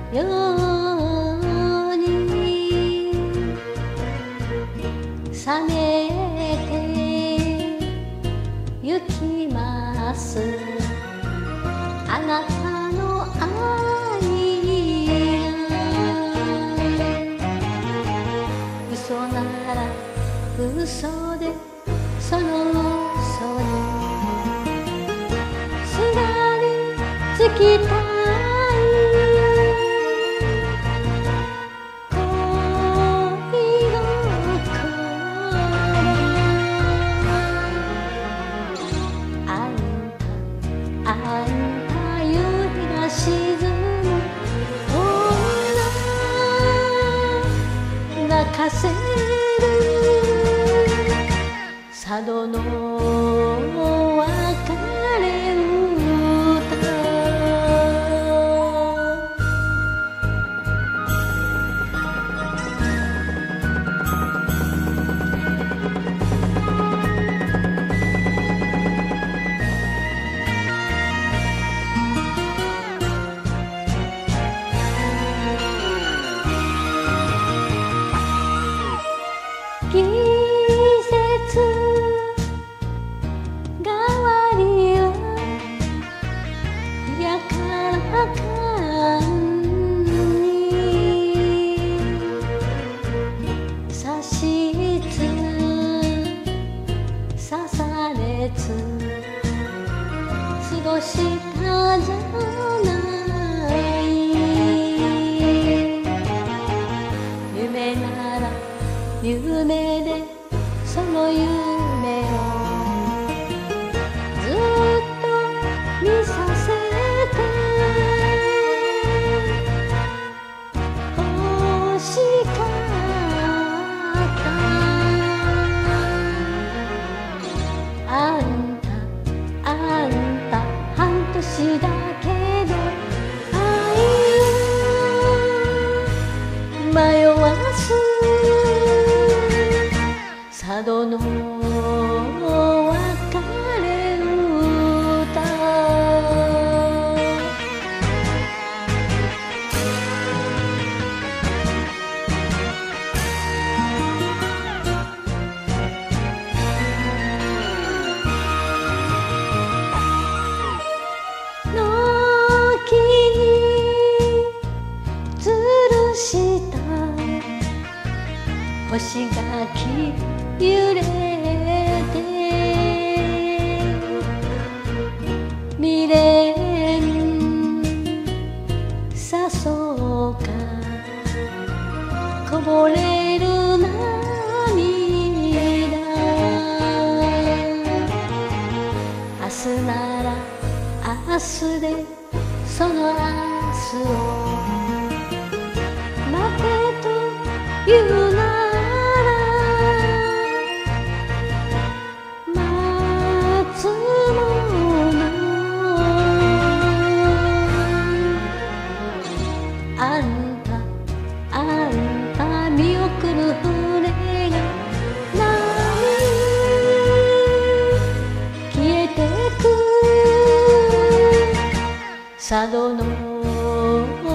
ように冷めてゆきますあなたの愛が嘘なら嘘でその嘘にすがりつきたいあんた夕日が沈む女泣かせる佐渡の別れ歌季節変わりはやからかに差しつ刺されつ過ごしたじゃない夢なら夢でその夢をずっと見させて欲しかったあんた半年だけど愛を迷わす佐渡の別れ歌軒に吊るした干し柿揺れて未練さそうかこぼれる涙明日なら明日でその明日を待てと言うなあんた見送る船が波消えてく佐渡の